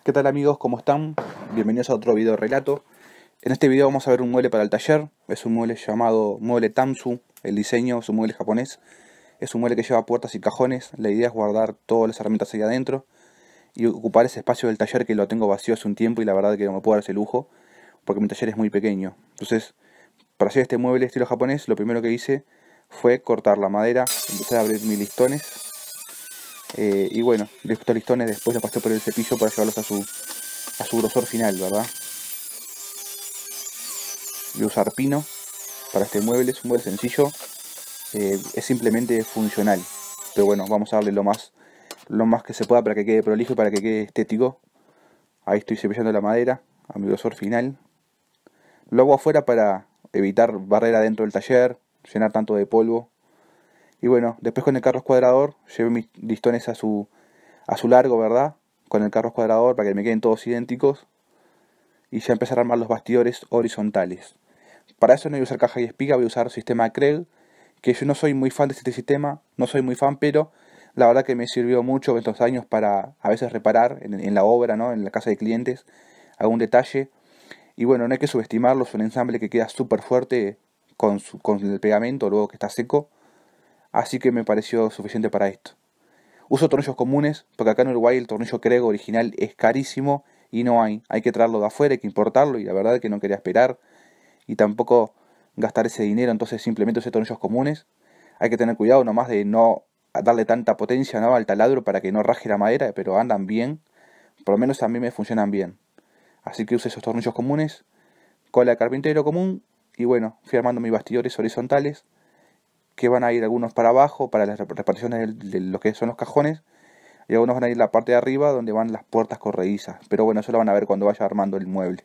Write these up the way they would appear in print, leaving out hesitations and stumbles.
¿Qué tal amigos? ¿Cómo están? Bienvenidos a otro video relato. En este video vamos a ver un mueble para el taller. Es un mueble llamado mueble Tamsu. El diseño es un mueble japonés. Es un mueble que lleva puertas y cajones. La idea es guardar todas las herramientas ahí adentro y ocupar ese espacio del taller que lo tengo vacío hace un tiempo y la verdad que no me puedo dar ese lujo porque mi taller es muy pequeño. Entonces, para hacer este mueble estilo japonés, lo primero que hice fue cortar la madera, empecé a abrir mis listones. Y bueno, estos listones después los pasé por el cepillo para llevarlos a su grosor final, ¿verdad? Voy a usar pino para este mueble, es un mueble sencillo, es simplemente funcional. Pero bueno, vamos a darle lo más que se pueda para que quede prolijo y para que quede estético. Ahí estoy cepillando la madera a mi grosor final. Lo hago afuera para evitar barrera dentro del taller, llenar tanto de polvo. Y bueno, después con el carro escuadrador llevé mis listones a su largo, ¿verdad? Con el carro escuadrador para que me queden todos idénticos. Y ya empezar a armar los bastidores horizontales. Para eso no voy a usar caja y espiga, voy a usar sistema Kreg, que yo no soy muy fan de este sistema, no soy muy fan, pero la verdad que me sirvió mucho estos años para a veces reparar en la obra, ¿no? En la casa de clientes, algún detalle. Y bueno, no hay que subestimarlo, es un ensamble que queda súper fuerte con el pegamento, luego que está seco. Así que me pareció suficiente para esto. Uso tornillos comunes, porque acá en Uruguay el tornillo Kreg original es carísimo y no hay. Hay que traerlo de afuera, hay que importarlo y la verdad es que no quería esperar y tampoco gastar ese dinero, entonces simplemente usé tornillos comunes. Hay que tener cuidado nomás de no darle tanta potencia, ¿no?, al taladro para que no raje la madera, pero andan bien, por lo menos a mí me funcionan bien. Así que usé esos tornillos comunes, cola de carpintero común y bueno, fui armando mis bastidores horizontales que van a ir algunos para abajo, para las reparticiones de lo que son los cajones, y algunos van a ir la parte de arriba donde van las puertas corredizas. Pero bueno, eso lo van a ver cuando vaya armando el mueble.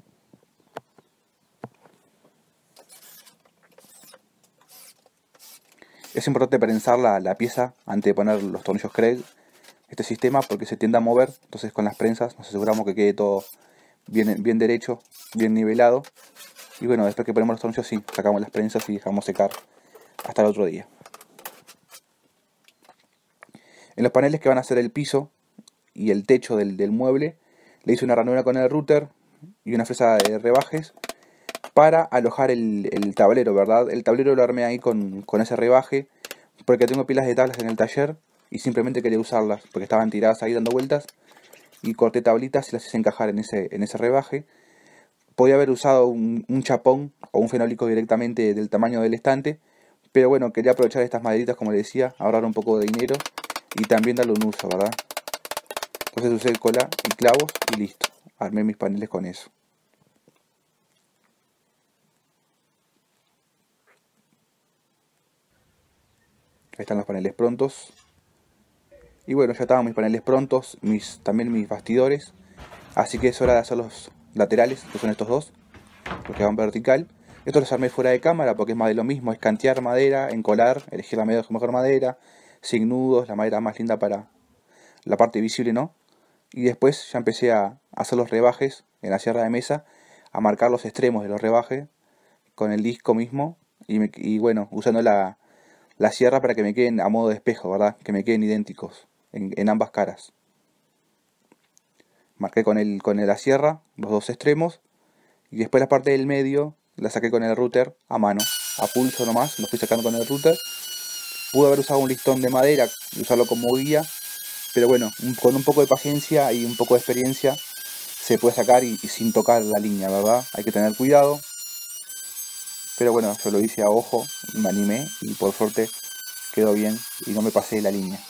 Es importante prensar la pieza antes de poner los tornillos Kreg, este sistema, porque se tiende a mover. Entonces con las prensas nos aseguramos que quede todo bien derecho, bien nivelado. Y bueno, después que ponemos los tornillos, sí, sacamos las prensas y dejamos secar hasta el otro día. En los paneles que van a ser el piso y el techo del mueble, le hice una ranura con el router y una fresa de rebajes para alojar el tablero, ¿verdad? El tablero lo armé ahí con ese rebaje porque tengo pilas de tablas en el taller y simplemente quería usarlas porque estaban tiradas ahí dando vueltas y corté tablitas y las hice encajar en ese rebaje. Podía haber usado un chapón o un fenólico directamente del tamaño del estante, pero bueno, quería aprovechar estas maderitas, como les decía, ahorrar un poco de dinero y también darle un uso, ¿verdad? Entonces usé cola y clavos y listo, armé mis paneles con eso. Ahí están los paneles prontos. Y bueno, ya estaban mis paneles prontos, también mis bastidores. Así que es hora de hacer los laterales, que son estos dos, los que van vertical. Estos los armé fuera de cámara porque es más de lo mismo, es cantear madera, encolar, elegir la mejor madera, sin nudos, la madera más linda para la parte visible, ¿no? Y después ya empecé a hacer los rebajes en la sierra de mesa, a marcar los extremos de los rebajes con el disco mismo y bueno, usando la sierra para que me queden a modo de espejo, ¿verdad? Que me queden idénticos en ambas caras. Marqué con la sierra los dos extremos y después la parte del medio la saqué con el router a mano, a pulso nomás, lo fui sacando con el router. Pude haber usado un listón de madera y usarlo como guía, pero bueno, con un poco de paciencia y un poco de experiencia se puede sacar y sin tocar la línea, ¿verdad? Hay que tener cuidado. Pero bueno, yo lo hice a ojo, me animé y por suerte quedó bien y no me pasé de la línea.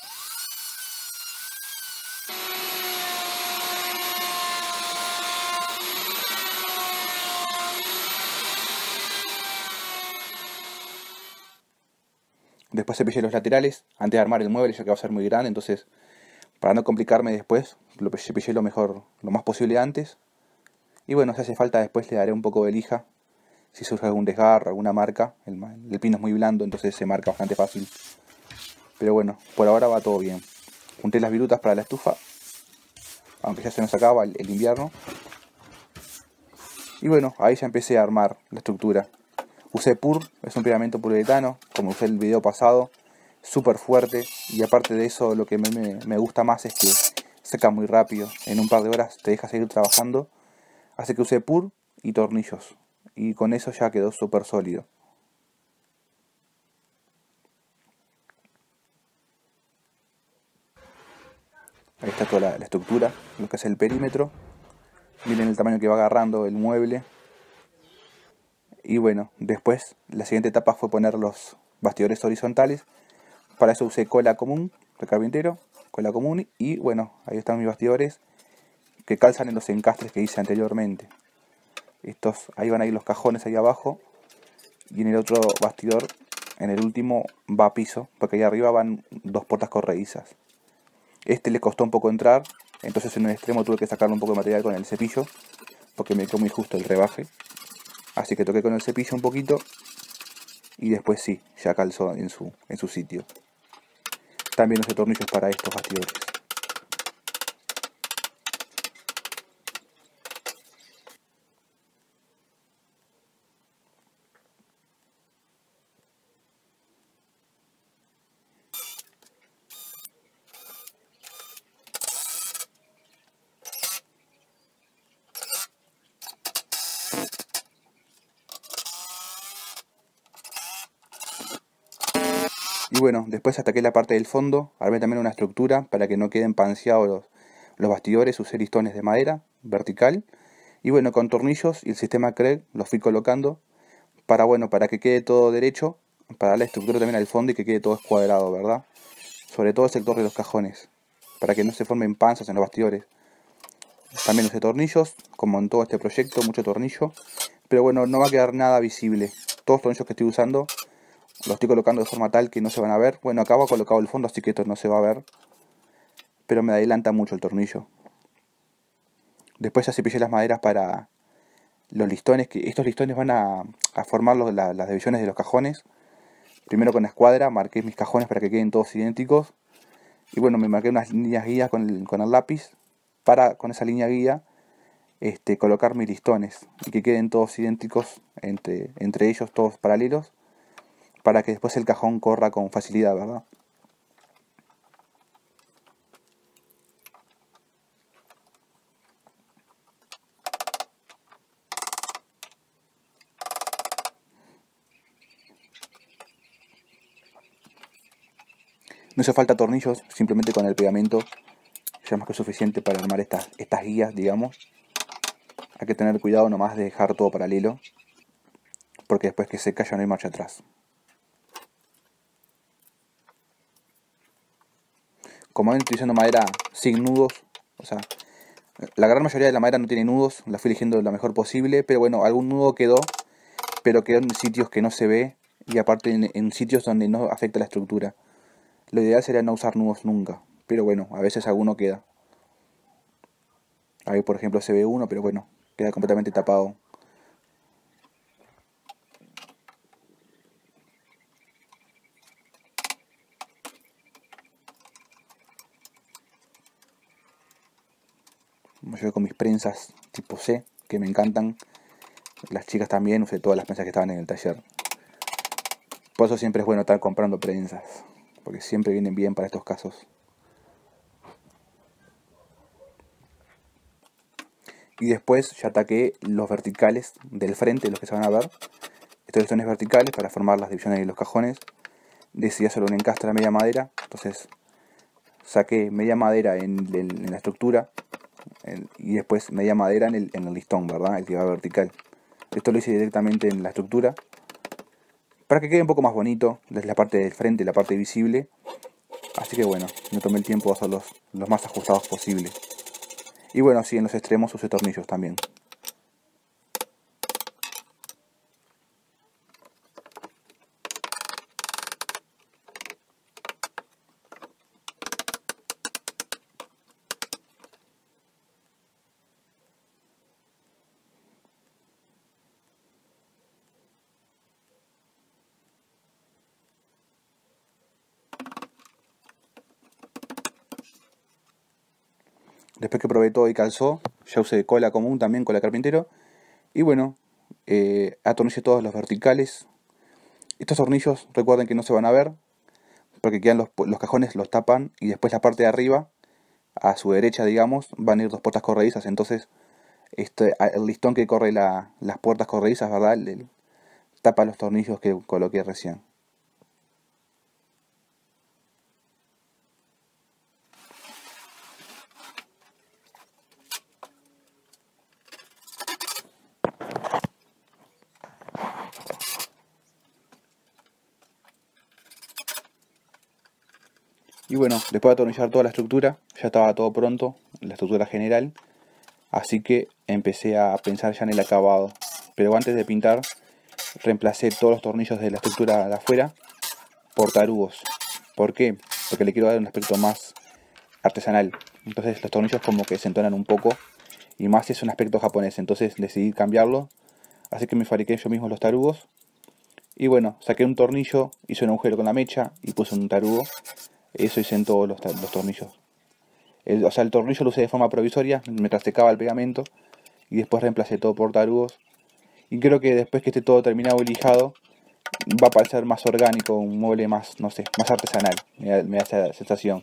Después cepillé los laterales antes de armar el mueble, ya que va a ser muy grande, entonces para no complicarme después, lo cepillé lo más posible antes. Y bueno, si hace falta después le daré un poco de lija, si surge algún desgarro, alguna marca. El pino es muy blando, entonces se marca bastante fácil. Pero bueno, por ahora va todo bien. Junté las virutas para la estufa, aunque ya se nos acaba el invierno. Y bueno, ahí ya empecé a armar la estructura. Usé PUR, es un pegamento poliuretano, como usé el video pasado, súper fuerte. Y aparte de eso, lo que me gusta más es que seca muy rápido, en un par de horas te deja seguir trabajando. Así que usé PUR y tornillos, y con eso ya quedó súper sólido. Ahí está toda la estructura, lo que es el perímetro. Miren el tamaño que va agarrando el mueble. Y bueno, después la siguiente etapa fue poner los bastidores horizontales. Para eso usé cola común de carpintero, cola común, y bueno, ahí están mis bastidores que calzan en los encastres que hice anteriormente. Ahí van a ir los cajones ahí abajo, y en el otro bastidor, en el último, va a piso, porque ahí arriba van dos puertas corredizas. Le costó un poco entrar, entonces en un extremo tuve que sacarle un poco de material con el cepillo, porque me quedó muy justo el rebaje. Así que toqué con el cepillo un poquito, y después sí, ya calzó en su sitio. También usé tornillos para estos bastidores. Y bueno, después ataqué la parte del fondo, armé también una estructura para que no queden panseados los bastidores, usé listones de madera vertical. Y bueno, con tornillos y el sistema Kreg los fui colocando para que quede todo derecho, para darle estructura también al fondo y que quede todo escuadrado, ¿verdad? Sobre todo el sector de los cajones, para que no se formen panzas en los bastidores. También usé tornillos, como en todo este proyecto, mucho tornillo. Pero bueno, no va a quedar nada visible. Todos los tornillos que estoy usando los estoy colocando de forma tal que no se van a ver. Bueno, acá va colocado el fondo, así que esto no se va a ver. Pero me adelanta mucho el tornillo. Después ya cepillé las maderas para los listones, que estos listones van a formar las divisiones de los cajones. Primero con la escuadra marqué mis cajones para que queden todos idénticos. Y bueno, me marqué unas líneas guías con el lápiz para con esa línea guía colocar mis listones y que queden todos idénticos entre ellos, todos paralelos, para que después el cajón corra con facilidad, ¿verdad? No hace falta tornillos, simplemente con el pegamento ya es más que suficiente para armar estas guías, digamos. Hay que tener cuidado nomás de dejar todo paralelo, porque después que seca ya no hay marcha atrás. Como ven, estoy usando madera sin nudos, o sea, la gran mayoría de la madera no tiene nudos, la fui eligiendo lo mejor posible, pero bueno, algún nudo quedó, pero quedó en sitios que no se ve, y aparte en sitios donde no afecta la estructura. Lo ideal sería no usar nudos nunca, pero bueno, a veces alguno queda. Ahí por ejemplo se ve uno, pero bueno, queda completamente tapado. Yo con mis prensas tipo C, que me encantan. Las chicas también, usé todas las prensas que estaban en el taller. Por eso siempre es bueno estar comprando prensas, porque siempre vienen bien para estos casos. Y después ya ataqué los verticales del frente, los que se van a ver. Estos listones verticales para formar las divisiones de los cajones. Decidí hacer un encastre a media madera, entonces saqué media madera en la estructura y después media madera en el listón, ¿verdad? El que va vertical. Esto lo hice directamente en la estructura para que quede un poco más bonito desde la parte del frente y la parte visible. Así que bueno, me tomé el tiempo de hacerlos los más ajustados posible. Y bueno, sí, en los extremos usé tornillos también. Después que probé todo y calzó, ya usé cola común también, cola carpintero. Y bueno, atornillé todos los verticales. Estos tornillos recuerden que no se van a ver, porque quedan los cajones, los tapan y después la parte de arriba a su derecha, digamos, van a ir dos puertas corredizas. Entonces, el listón que corre las puertas corredizas, ¿verdad? Tapa los tornillos que coloqué recién. Y bueno, después de atornillar toda la estructura, ya estaba todo pronto, la estructura general. Así que empecé a pensar ya en el acabado. Pero antes de pintar, reemplacé todos los tornillos de la estructura de afuera por tarugos. ¿Por qué? Porque le quiero dar un aspecto más artesanal. Entonces los tornillos como que se entonan un poco. Y más si es un aspecto japonés. Entonces decidí cambiarlo. Así que me fabriqué yo mismo los tarugos. Y bueno, saqué un tornillo, hice un agujero con la mecha y puse un tarugo. Eso hice en todos los tornillos. O sea, el tornillo lo usé de forma provisoria mientras secaba el pegamento. Y después reemplacé todo por tarugos. Y creo que después que esté todo terminado y lijado, va a parecer más orgánico, un mueble más, no sé, más artesanal. Me da esa sensación.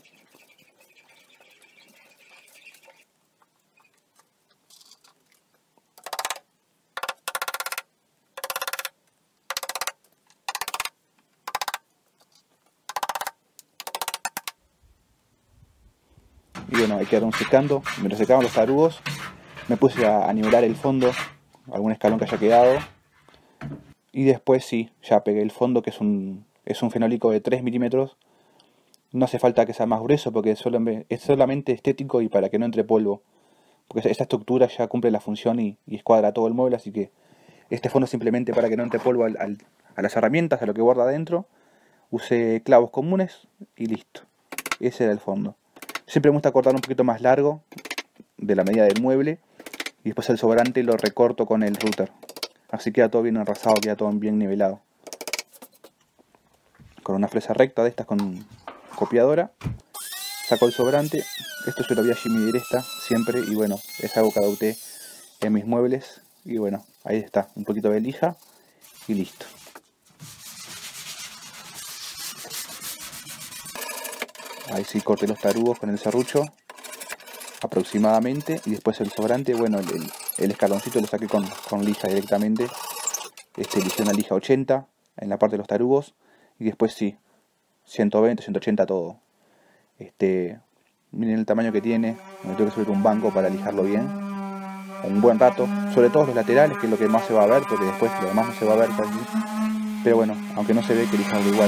Y bueno, ahí quedaron secando. Mientras secaban los tarugos, me puse a nivelar el fondo, algún escalón que haya quedado. Y después sí, ya pegué el fondo, que es un fenólico de 3 milímetros. No hace falta que sea más grueso porque es solamente estético y para que no entre polvo. Porque esta estructura ya cumple la función y escuadra todo el mueble, así que este fondo simplemente para que no entre polvo a las herramientas, a lo que guarda adentro. Usé clavos comunes y listo. Ese era el fondo. Siempre me gusta cortar un poquito más largo de la medida del mueble y después el sobrante lo recorto con el router. Así queda todo bien enrasado, queda todo bien nivelado. Con una fresa recta de estas con copiadora, saco el sobrante. Esto se lo voy a Jimmy Diresta siempre y bueno, es algo que adopté en mis muebles. Y bueno, ahí está, un poquito de lija y listo. Ahí sí corté los tarugos con el serrucho aproximadamente y después el sobrante, bueno, el escaloncito lo saqué con lija directamente. Lijé una lija 80 en la parte de los tarugos y después sí, 120, 180 todo. Miren el tamaño que tiene, me tengo que subir un banco para lijarlo bien, un buen rato, sobre todo los laterales, que es lo que más se va a ver, porque después lo demás no se va a ver casi. Pero bueno, aunque no se ve, que lijarlo igual.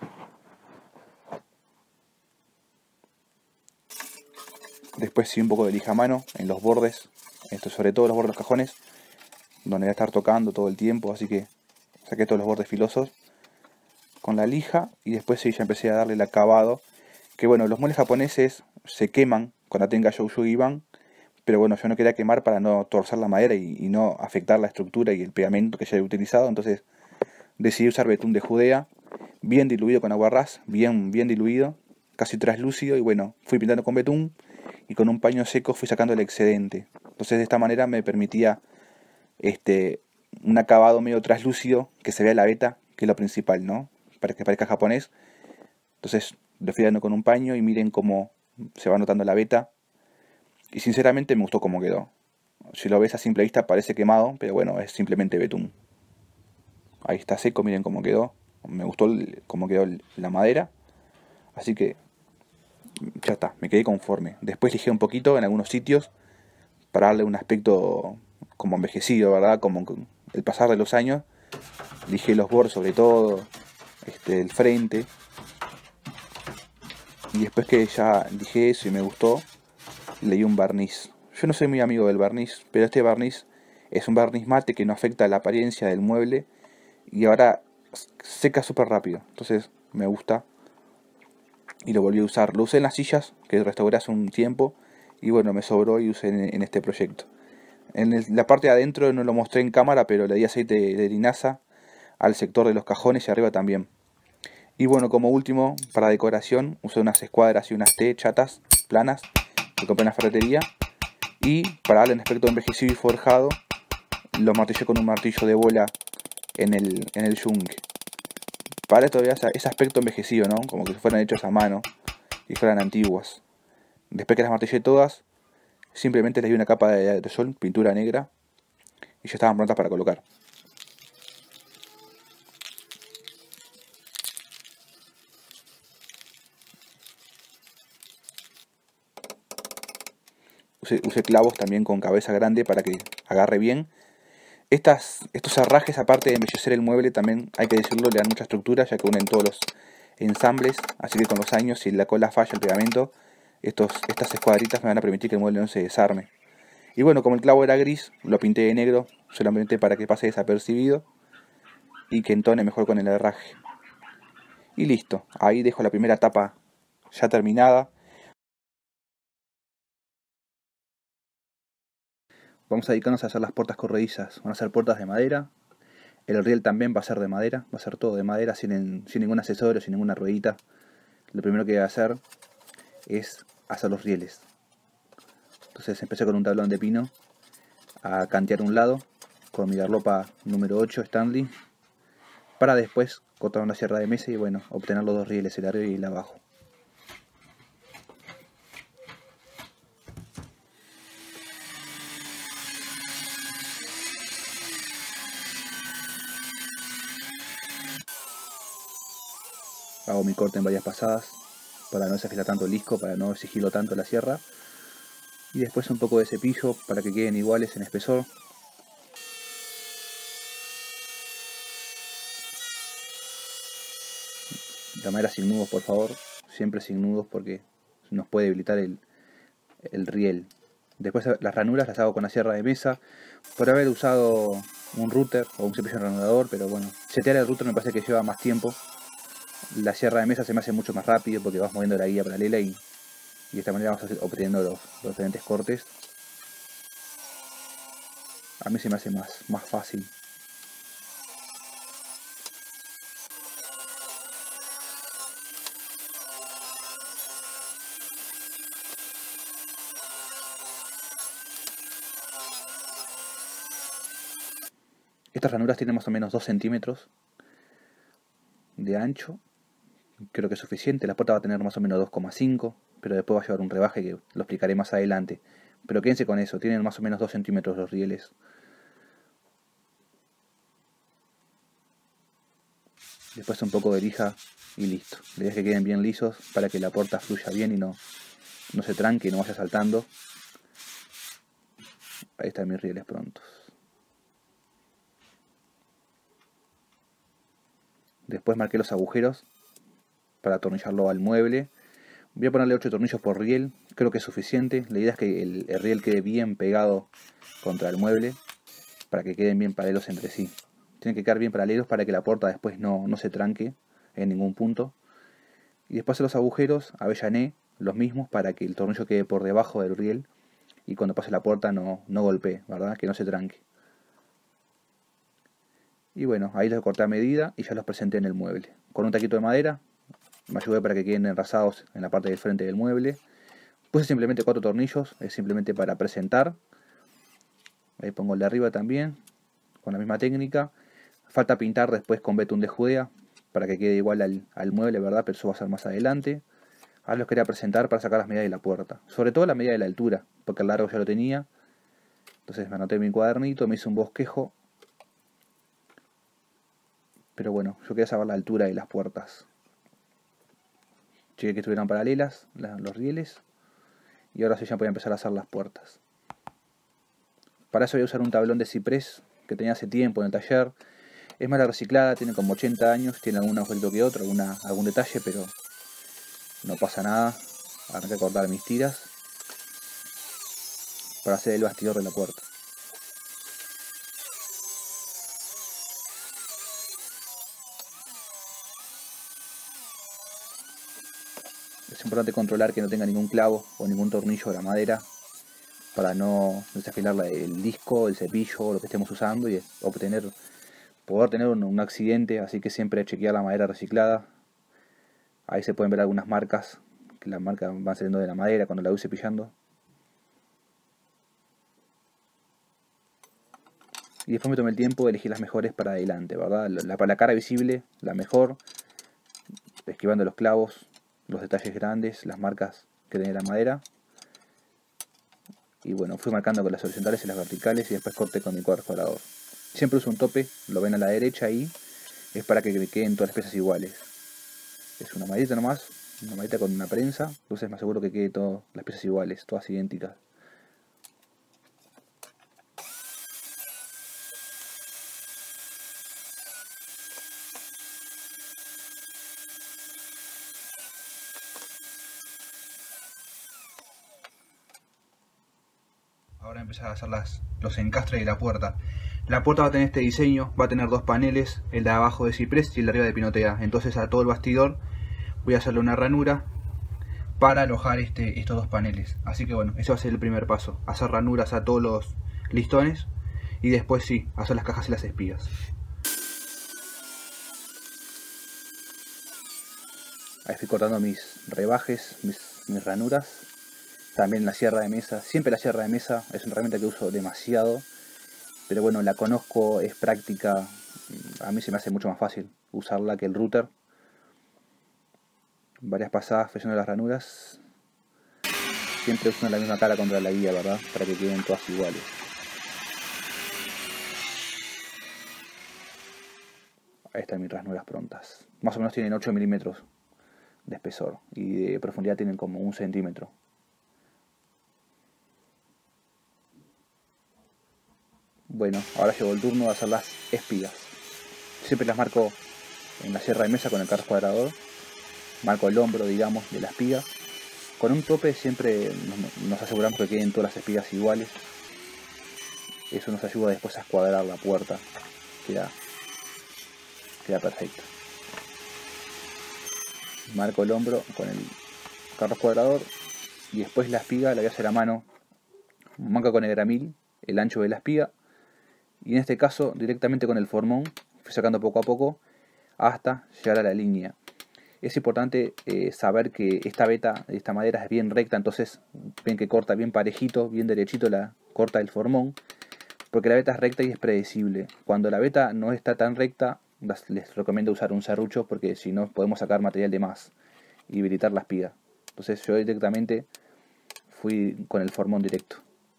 Después sí un poco de lija a mano en los bordes, sobre todo los bordes de los cajones, donde voy a estar tocando todo el tiempo, así que saqué todos los bordes filosos con la lija y después sí ya empecé a darle el acabado. Que bueno, los muebles japoneses se queman cuando tenga Shoushugiban, pero bueno, yo no quería quemar para no torcer la madera y no afectar la estructura y el pegamento que ya he utilizado, entonces decidí usar betún de Judea, bien diluido con aguarrás, bien diluido, casi traslúcido, y bueno, fui pintando con betún y con un paño seco fui sacando el excedente. Entonces de esta manera me permitía un acabado medio traslúcido, que se vea la veta, que es lo principal, ¿no? Para que parezca japonés. Entonces lo fui dando con un paño y miren cómo se va notando la veta. Y sinceramente me gustó cómo quedó. Si lo ves a simple vista parece quemado, pero bueno, es simplemente betún. Ahí está seco, miren cómo quedó. Me gustó cómo quedó la madera. Así que ya está, me quedé conforme. Después lijé un poquito en algunos sitios para darle un aspecto como envejecido, ¿verdad? Como con el pasar de los años. Lijé los bordes sobre todo, el frente. Y después que ya lijé eso y me gustó, le di un barniz. Yo no soy muy amigo del barniz, pero este barniz es un barniz mate que no afecta la apariencia del mueble y ahora seca súper rápido. Entonces me gusta y lo volví a usar. Lo usé en las sillas que restauré hace un tiempo y bueno, me sobró y usé en este proyecto. La parte de adentro no lo mostré en cámara, pero le di aceite de linaza al sector de los cajones y arriba también. Y bueno, como último, para decoración, usé unas escuadras y unas T chatas, planas, que compré en la ferretería. Y para darle un aspecto envejecido y forjado, lo martillé con un martillo de bola en el yunque. Para esto ese aspecto envejecido, ¿no? Como que fueran hechos a mano y fueran antiguos. Después que las martillé todas, simplemente les di una capa de aerosol, pintura negra, y ya estaban prontas para colocar. Usé clavos también con cabeza grande para que agarre bien. Estos herrajes, aparte de embellecer el mueble, también hay que decirlo, le dan mucha estructura, ya que unen todos los ensambles. Así que con los años, si la cola falla el pegamento, estas escuadritas me van a permitir que el mueble no se desarme. Y bueno, como el clavo era gris, lo pinté de negro, solamente para que pase desapercibido y que entone mejor con el herraje. Y listo, ahí dejo la primera tapa ya terminada. Vamos a dedicarnos a hacer las puertas corredizas. Van a ser puertas de madera. El riel también va a ser de madera. Va a ser todo de madera, sin ningún accesorio, sin ninguna ruedita. Lo primero que voy a hacer es hacer los rieles. Entonces empecé con un tablón de pino a cantear un lado con mi garlopa número 8 Stanley, para después cortar una sierra de mesa y bueno, obtener los dos rieles, el arriba y el abajo. Hago mi corte en varias pasadas para no desafilar tanto el disco, para no exigirlo tanto la sierra. Y después un poco de cepillo para que queden iguales en espesor. La madera sin nudos, por favor. Siempre sin nudos porque nos puede debilitar el riel. Después las ranuras las hago con la sierra de mesa. Por haber usado un router o un cepillo ranudador, pero bueno, setear el router me parece que lleva más tiempo. La sierra de mesa se me hace mucho más rápido porque vas moviendo la guía paralela y de esta manera vamos obteniendo los diferentes cortes. A mí se me hace más fácil. Estas ranuras tienen más o menos 2 centímetros de ancho. Creo que es suficiente. La puerta va a tener más o menos 2,5, pero después va a llevar un rebaje que lo explicaré más adelante. Pero quédense con eso, tienen más o menos 2 centímetros los rieles. Después un poco de lija y listo. La idea es que queden bien lisos para que la puerta fluya bien y no se tranque y no vaya saltando. Ahí están mis rieles prontos. Después marqué los agujeros para atornillarlo al mueble. Voy a ponerle 8 tornillos por riel, creo que es suficiente. La idea es que el riel quede bien pegado contra el mueble para que queden bien paralelos entre sí. Tienen que quedar bien paralelos para que la puerta después no se tranque en ningún punto. Y después los agujeros avellané los mismos para que el tornillo quede por debajo del riel y cuando pase la puerta no golpee, ¿verdad? Que no se tranque. Y bueno, ahí los corté a medida y ya los presenté en el mueble. Con un taquito de madera me ayudé para que queden enrasados en la parte del frente del mueble. Puse simplemente 4 tornillos, es simplemente para presentar. Ahí pongo el de arriba también, con la misma técnica. Falta pintar después con betún de Judea para que quede igual al mueble, ¿verdad? Pero eso va a ser más adelante. Ahora los quería presentar para sacar las medidas de la puerta. Sobre todo la medida de la altura, porque el largo ya lo tenía. Entonces me anoté en mi cuadernito, me hice un bosquejo. Pero bueno, yo quería saber la altura de las puertas. Chequé que estuvieran paralelas los rieles. Y ahora sí ya podía empezar a hacer las puertas. Para eso voy a usar un tablón de ciprés que tenía hace tiempo en el taller. Es madera reciclada, tiene como 80 años, tiene algún agujerito que otro, algún detalle, pero no pasa nada. Arranqué a cortar mis tiras para hacer el bastidor de la puerta. Es importante controlar que no tenga ningún clavo o ningún tornillo de la madera para no desafilar el disco, el cepillo o lo que estemos usando y poder tener un accidente. Así que siempre chequear la madera reciclada. Ahí se pueden ver algunas marcas, que las marcas van saliendo de la madera cuando la voy cepillando. Y después me tomé el tiempo de elegir las mejores para adelante, ¿verdad? La cara visible, la mejor, esquivando los clavos, los detalles grandes, las marcas que tenía la madera. Y bueno, fui marcando con las horizontales y las verticales y después corté con mi cuadrador. Siempre uso un tope, lo ven a la derecha ahí, es para que queden todas las piezas iguales. Es una maderita nomás, una maderita con una prensa, entonces me aseguro que quede todas las piezas iguales, todas idénticas. Ahora empezar a hacer los encastres de la puerta. La puerta va a tener este diseño, va a tener dos paneles, el de abajo de ciprés y el de arriba de pinotea. Entonces a todo el bastidor voy a hacerle una ranura para alojar estos dos paneles. Así que bueno, ese va a ser el primer paso, hacer ranuras a todos los listones y después sí, hacer las cajas y las espigas. Ahí estoy cortando mis rebajes, mis ranuras. También la sierra de mesa, siempre la sierra de mesa es una herramienta que uso demasiado, pero bueno, la conozco, es práctica, a mí se me hace mucho más fácil usarla que el router. Varias pasadas fallando las ranuras, siempre uso la misma cara contra la guía, ¿verdad? Para que queden todas iguales. Ahí están mis ranuras prontas, más o menos tienen 8 milímetros de espesor y de profundidad tienen como 1 centímetro. Bueno, ahora llegó el turno de hacer las espigas. Siempre las marco en la sierra de mesa con el carro cuadrador. Marco el hombro, digamos, de la espiga. Con un tope siempre nos aseguramos que queden todas las espigas iguales. Eso nos ayuda después a escuadrar la puerta. Queda perfecto. Marco el hombro con el carro cuadrador. Y después la espiga la voy a hacer a mano. Marco con el gramil el ancho de la espiga. Y en este caso directamente con el formón, fui sacando poco a poco hasta llegar a la línea. Es importante saber que esta madera es bien recta, entonces ven que corta bien parejito, bien derechito la corta el formón, porque la veta es recta y es predecible. Cuando la veta no está tan recta, les recomiendo usar un serrucho porque si no podemos sacar material de más y debilitar la espiga. Entonces yo directamente fui con el formón directo.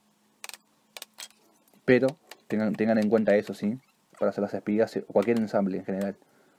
Pero tengan en cuenta eso, ¿sí? Para hacer las espigas o cualquier ensamble en general.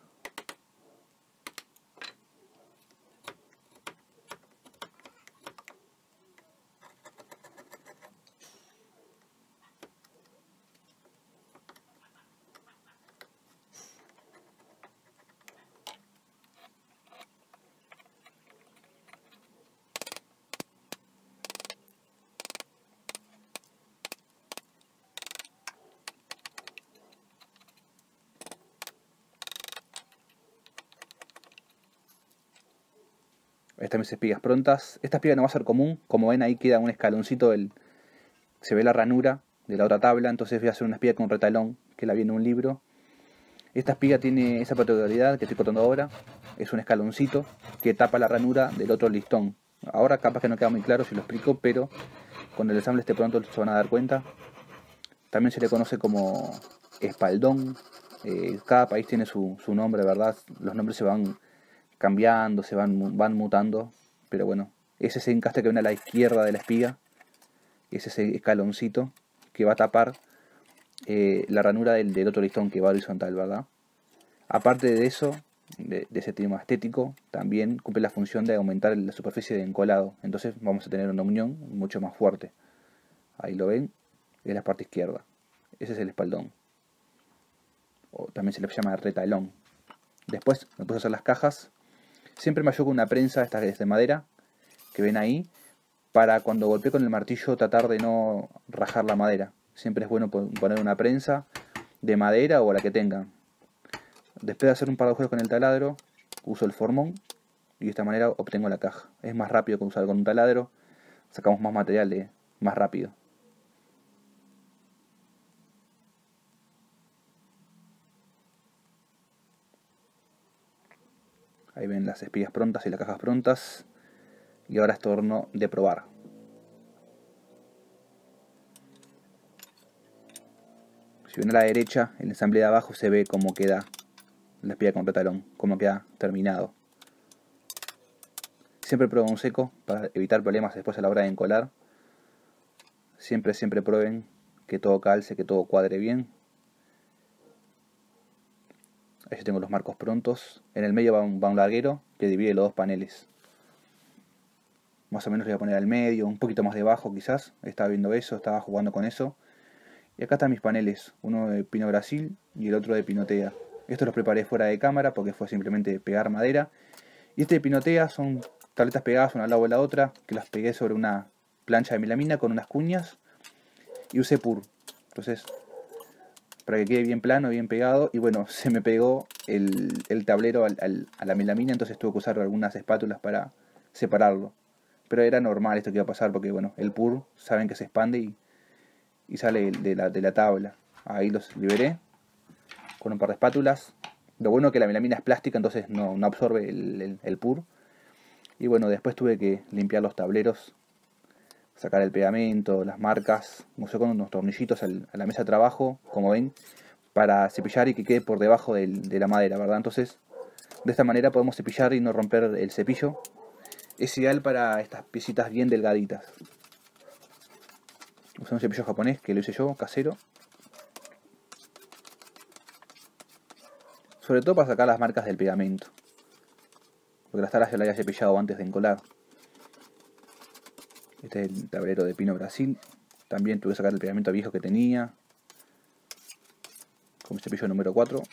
Estas mis espigas prontas. Esta espiga no va a ser común. Como ven ahí queda un escaloncito, se ve la ranura de la otra tabla. Entonces voy a hacer una espiga con retalón, que la vi en un libro. Esta espiga tiene esa particularidad que estoy cortando ahora. Es un escaloncito que tapa la ranura del otro listón. Ahora capaz que no queda muy claro si lo explico, pero cuando el ensamble esté pronto se van a dar cuenta. También se le conoce como espaldón. Cada país tiene su nombre, ¿verdad? Los nombres se van cambiando, van mutando, pero bueno, es ese encaste que viene a la izquierda de la espiga, es ese escaloncito que va a tapar la ranura del otro listón que va horizontal, ¿verdad? Aparte de eso, de ese tema estético, también cumple la función de aumentar la superficie de encolado, entonces vamos a tener una unión mucho más fuerte. Ahí lo ven, es la parte izquierda, ese es el espaldón, o también se le llama retalón. Después me puse a hacer las cajas. Siempre me ayudo con una prensa, esta es de madera, que ven ahí, para cuando golpee con el martillo tratar de no rajar la madera. Siempre es bueno poner una prensa de madera o la que tengan. Después de hacer un par de agujeros con el taladro, uso el formón y de esta manera obtengo la caja. Es más rápido que usar con un taladro, sacamos más material más rápido. Ahí ven las espigas prontas y las cajas prontas. Y ahora es turno de probar. Si ven a la derecha, el ensamble de abajo se ve cómo queda la espiga con retalón, cómo queda terminado. Siempre pruebo un seco para evitar problemas después a la hora de encolar. Siempre prueben que todo calce, que todo cuadre bien. Ahí yo tengo los marcos prontos. En el medio va un larguero que divide los dos paneles. Más o menos le voy a poner al medio, un poquito más debajo quizás. Estaba viendo eso, estaba jugando con eso. Y acá están mis paneles, uno de Pino Brasil y el otro de Pinotea. Estos los preparé fuera de cámara porque fue simplemente pegar madera. Y este de Pinotea son tabletas pegadas una al lado de la otra, que las pegué sobre una plancha de melamina con unas cuñas y usé PUR. Entonces, para que quede bien plano, bien pegado. Y bueno, se me pegó el tablero a la melamina, entonces tuve que usar algunas espátulas para separarlo. Pero era normal esto que iba a pasar porque bueno, el PUR saben que se expande y sale de la tabla. Ahí los liberé con un par de espátulas. Lo bueno es que la melamina es plástica, entonces no absorbe el PUR. Y bueno, después tuve que limpiar los tableros, sacar el pegamento, las marcas. Usé con unos tornillitos a la mesa de trabajo, como ven, para cepillar y que quede por debajo de la madera, ¿verdad? Entonces, de esta manera podemos cepillar y no romper el cepillo. Es ideal para estas piecitas bien delgaditas. Usé un cepillo japonés que lo hice yo, casero. Sobre todo para sacar las marcas del pegamento, porque las talas ya las había cepillado antes de encolar. Este es el tablero de Pino Brasil. También tuve que sacar el pegamento viejo que tenía con el cepillo número 4.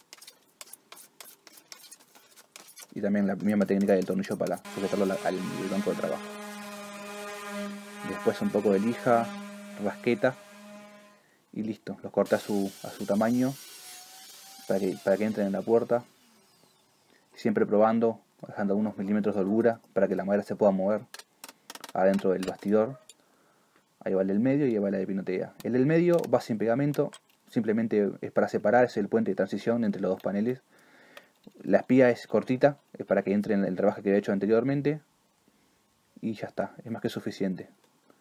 Y también la misma técnica del tornillo para sujetarlo al banco de trabajo. Después un poco de lija, rasqueta y listo. Los corté a su tamaño para que entren en la puerta. Siempre probando, dejando algunos milímetros de holgura para que la madera se pueda mover adentro del bastidor. Ahí va el del medio y ahí va la de Pinotea. El del medio va sin pegamento, simplemente es para separar, es el puente de transición entre los dos paneles. La espía es cortita, es para que entre en el rebaje que había hecho anteriormente. Y ya está, es más que suficiente.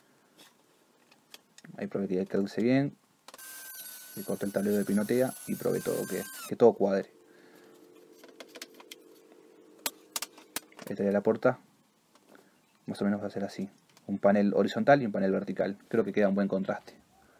Ahí probé que calce bien. Y corté el tablero de Pinotea y probé todo, que todo cuadre. Esta es la puerta. Más o menos va a ser así. Un panel horizontal y un panel vertical. Creo que queda un buen contraste.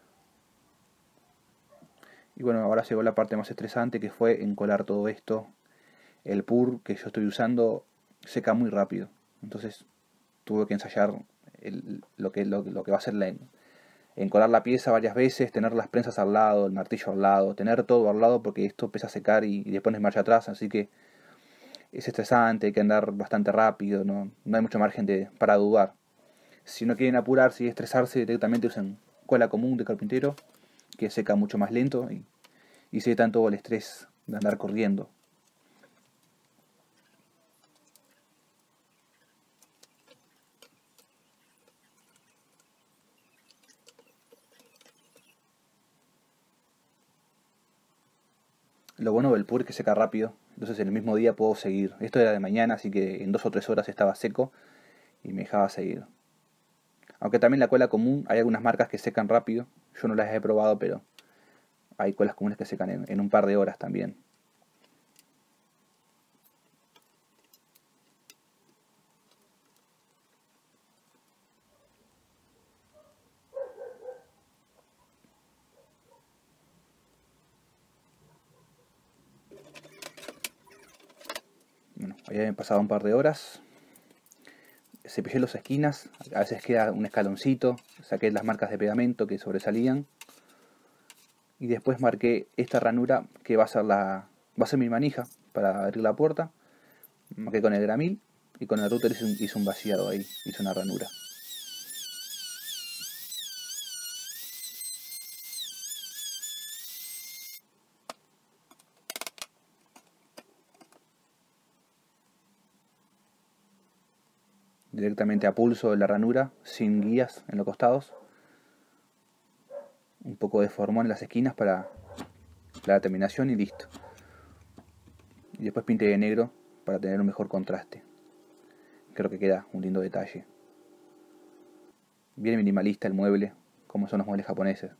Y bueno, ahora llegó la parte más estresante, que fue encolar todo esto. El PUR que yo estoy usando seca muy rápido. Entonces tuve que ensayar lo que va a ser encolar la pieza varias veces, tener las prensas al lado, el martillo al lado, tener todo al lado porque esto empieza a secar y después no hay marcha atrás. Así que es estresante, hay que andar bastante rápido, no hay mucho margen para dudar. Si no quieren apurarse y estresarse, directamente usen cola común de carpintero, que seca mucho más lento y se evitan todo el estrés de andar corriendo. Lo bueno del PUR es que seca rápido, entonces en el mismo día puedo seguir. Esto era de mañana, así que en 2 o 3 horas estaba seco y me dejaba seguir. Aunque también la cola común, hay algunas marcas que secan rápido. Yo no las he probado, pero hay colas comunes que secan en un par de horas también. Bueno, ahí han pasado un par de horas. Cepillé las esquinas, a veces queda un escaloncito, saqué las marcas de pegamento que sobresalían. Y después marqué esta ranura que va a ser mi manija para abrir la puerta. Marqué con el gramil y con el router hice un vaciado ahí, hice una ranura. Directamente a pulso de la ranura, sin guías en los costados. Un poco de formón en las esquinas para la terminación y listo. Y después pinté de negro para tener un mejor contraste. Creo que queda un lindo detalle. Bien minimalista el mueble, como son los muebles japoneses.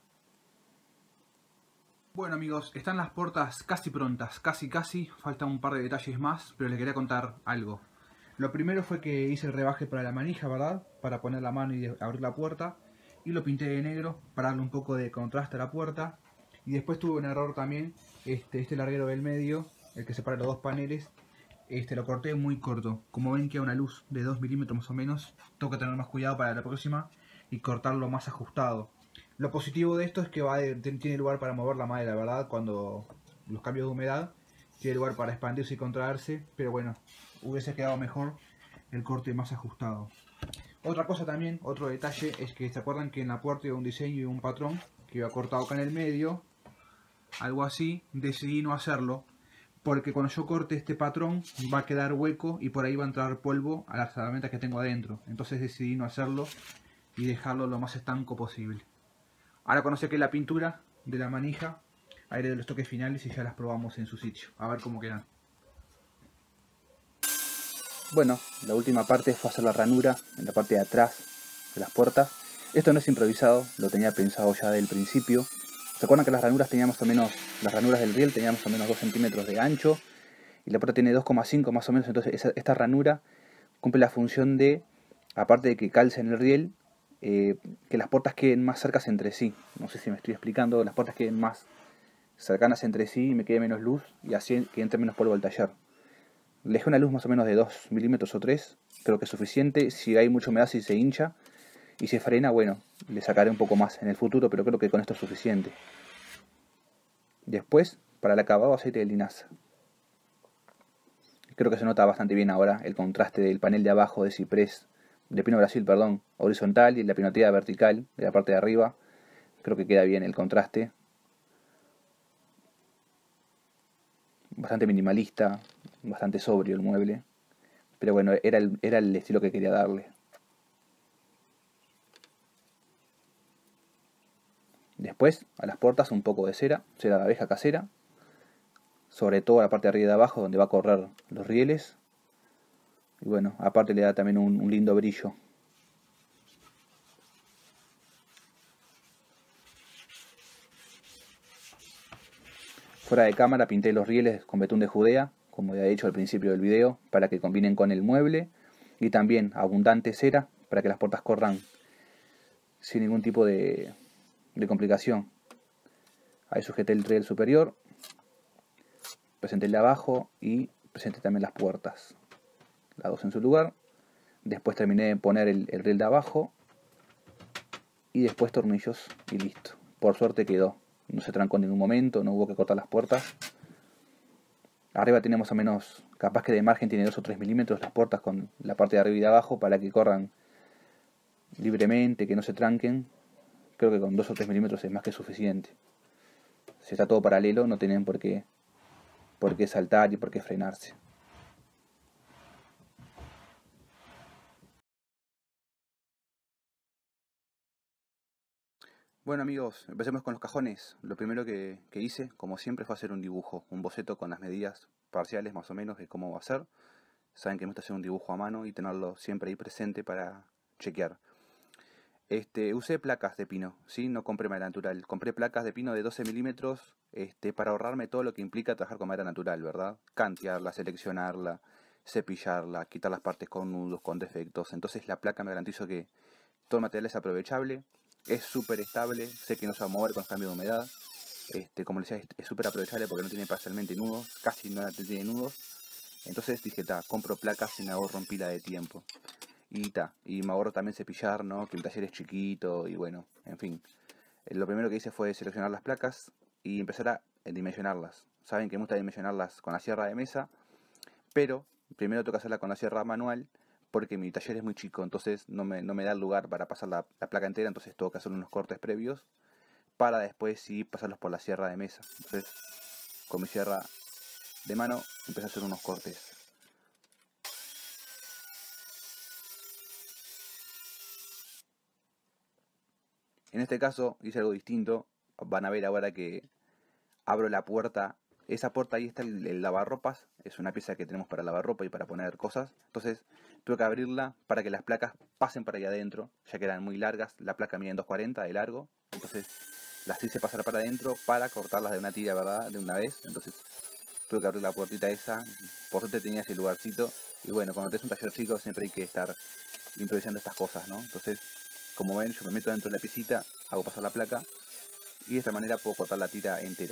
Bueno amigos, están las puertas casi prontas, casi, faltan un par de detalles más, pero les quería contar algo. Lo primero fue que hice el rebaje para la manija, ¿verdad? Para poner la mano y abrir la puerta. y lo pinté de negro para darle un poco de contraste a la puerta. Y después tuve un error también, este larguero del medio, el que separa los dos paneles, lo corté muy corto. Como ven queda una luz de 2 milímetros más o menos, tengo que tener más cuidado para la próxima y cortarlo más ajustado. Lo positivo de esto es que tiene lugar para mover la madera, ¿verdad? Cuando los cambios de humedad, tiene lugar para expandirse y contraerse, pero bueno, hubiese quedado mejor el corte más ajustado. Otra cosa también, otro detalle, es que se acuerdan que en la puerta iba un diseño y un patrón que iba cortado acá en el medio, algo así. Decidí no hacerlo porque cuando yo corte este patrón va a quedar hueco y por ahí va a entrar polvo a las herramientas que tengo adentro. Entonces decidí no hacerlo y dejarlo lo más estanco posible. Ahora cuando saqué la pintura de la manija, haré los toques finales y ya las probamos en su sitio. A ver cómo quedan. Bueno, la última parte fue hacer la ranura en la parte de atrás de las puertas. Esto no es improvisado, lo tenía pensado ya del principio. ¿Se acuerdan que las ranuras tenían más o menos, las ranuras del riel tenían más o menos 2 centímetros de ancho y la puerta tiene 2,5 más o menos? Entonces esta ranura cumple la función de, aparte de que calce en el riel, que las puertas queden más cercas entre sí. No sé si me estoy explicando, las puertas queden más cercanas entre sí y me quede menos luz y así que entre menos polvo al taller. Le dejé una luz más o menos de 2 milímetros o 3, creo que es suficiente. Si hay mucha humedad, si se hincha y se frena, bueno, le sacaré un poco más en el futuro, pero creo que con esto es suficiente. Después, para el acabado, aceite de linaza. Creo que se nota bastante bien ahora el contraste del panel de abajo de ciprés, de pino Brasil, perdón, horizontal, y la pinoteada vertical de la parte de arriba. Creo que queda bien el contraste. Bastante minimalista, bastante sobrio el mueble. Pero bueno, era el estilo que quería darle. Después, a las puertas un poco de cera de abeja casera. Sobre todo a la parte de arriba y de abajo donde va a correr los rieles. Y bueno, aparte le da también un lindo brillo. Fuera de cámara pinté los rieles con betún de Judea, como ya he dicho al principio del video, para que combinen con el mueble. Y también abundante cera para que las puertas corran sin ningún tipo de complicación. Ahí sujeté el riel superior, presenté el de abajo y presenté también las puertas. Las dos en su lugar. Después terminé de poner el riel de abajo y después tornillos y listo. Por suerte quedó. No se trancó en ningún momento, no hubo que cortar las puertas. Arriba tenemos más o menos, capaz que de margen tiene 2 o 3 milímetros las puertas con la parte de arriba y de abajo para que corran libremente, que no se tranquen. Creo que con 2 o 3 milímetros es más que suficiente. Si está todo paralelo no tienen por qué saltar y por qué frenarse. Bueno amigos, empecemos con los cajones. Lo primero que hice, como siempre, fue hacer un dibujo, un boceto con las medidas parciales más o menos de cómo va a ser. Saben que me gusta hacer un dibujo a mano y tenerlo siempre ahí presente para chequear. Usé placas de pino, ¿sí? No compré madera natural. Compré placas de pino de 12 milímetros para ahorrarme todo lo que implica trabajar con madera natural, ¿verdad? Cantearla, seleccionarla, cepillarla, quitar las partes con nudos, con defectos. Entonces la placa me garantizo que todo el material es aprovechable, es súper estable, sé que no se va a mover con cambio de humedad. Como les decía, es súper aprovechable porque no tiene parcialmente nudos, casi no tiene nudos. Entonces dije, compro placas y me ahorro en pila de tiempo. Y me ahorro también cepillar, ¿no? Que mi taller es chiquito y bueno, en fin. Lo primero que hice fue seleccionar las placas y empezar a dimensionarlas. Saben que me gusta dimensionarlas con la sierra de mesa, pero primero tengo que hacerla con la sierra manual porque mi taller es muy chico, entonces no me da el lugar para pasar la placa entera, entonces tengo que hacer unos cortes previos para después sí pasarlos por la sierra de mesa. Entonces con mi sierra de mano empecé a hacer unos cortes. En este caso hice algo distinto. Van a ver ahora que abro la puerta. Esa puerta ahí está el lavarropas. Es una pieza que tenemos para lavar ropa y para poner cosas. Entonces tuve que abrirla para que las placas pasen para allá adentro, ya que eran muy largas. La placa mide en 2,40 de largo. Entonces las hice pasar para adentro para cortarlas de una tira, ¿verdad? De una vez. Entonces tuve que abrir la puertita esa. Por suerte tenía ese lugarcito. Y bueno, cuando tenés un taller chico siempre hay que estar improvisando estas cosas, ¿no? Entonces Como ven, yo me meto dentro de la piecita, hago pasar la placa y de esta manera puedo cortar la tira entera.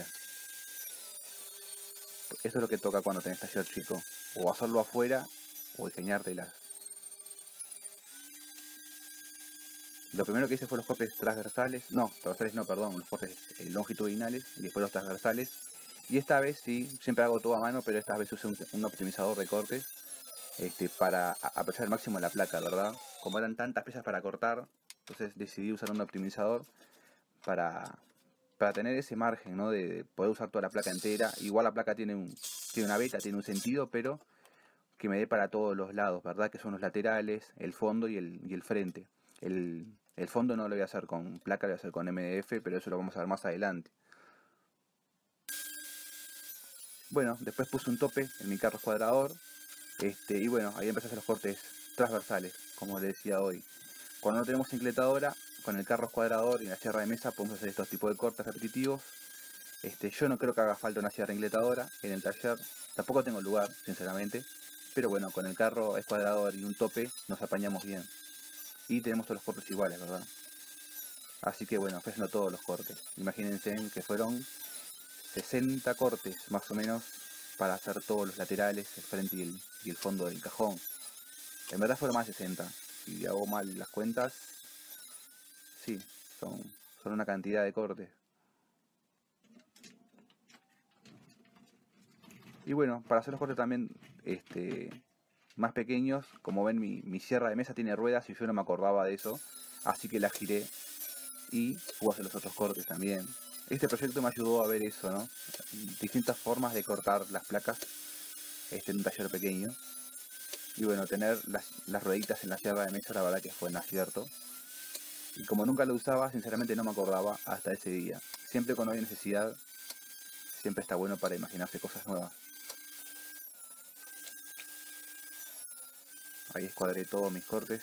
Esto es lo que toca cuando tenés taller chico, o hacerlo afuera o ingeniártelas. Lo primero que hice fue los cortes transversales, perdón, los cortes longitudinales y después los transversales. Y esta vez sí, siempre hago todo a mano, pero esta vez usé un optimizador de cortes para aprovechar al máximo la placa, ¿verdad? Como eran tantas piezas para cortar, entonces decidí usar un optimizador para, para tener ese margen, ¿no? De poder usar toda la placa entera. Igual la placa tiene una beta, tiene un sentido, pero que me dé para todos los lados, ¿verdad? Que son los laterales, el fondo y el frente. El fondo no lo voy a hacer con placa, lo voy a hacer con MDF, pero eso lo vamos a ver más adelante. Bueno, después puse un tope en mi carro escuadrador. Y bueno, ahí empecé a hacer los cortes transversales, como les decía hoy. Cuando no tenemos incletadora, con el carro escuadrador y la sierra de mesa podemos hacer estos tipos de cortes repetitivos. Yo no creo que haga falta una sierra incletadora en el taller. Tampoco tengo lugar, sinceramente. Pero bueno, con el carro escuadrador y un tope nos apañamos bien. Y tenemos todos los cortes iguales, ¿verdad? Así que bueno, fue haciendo todos los cortes. Imagínense que fueron 60 cortes más o menos para hacer todos los laterales, el frente y el fondo del cajón. En verdad fueron más de 60. Si hago mal las cuentas, sí, son una cantidad de cortes. Y bueno, para hacer los cortes también más pequeños, como ven mi sierra de mesa tiene ruedas y yo no me acordaba de eso, así que la giré y pude hacer los otros cortes también. Este proyecto me ayudó a ver eso, ¿no? Distintas formas de cortar las placas en un taller pequeño. Y bueno, tener las rueditas en la sierra de mesa la verdad que fue un acierto. Y como nunca lo usaba, sinceramente no me acordaba hasta ese día. Siempre cuando hay necesidad, siempre está bueno para imaginarse cosas nuevas. Ahí escuadré todos mis cortes.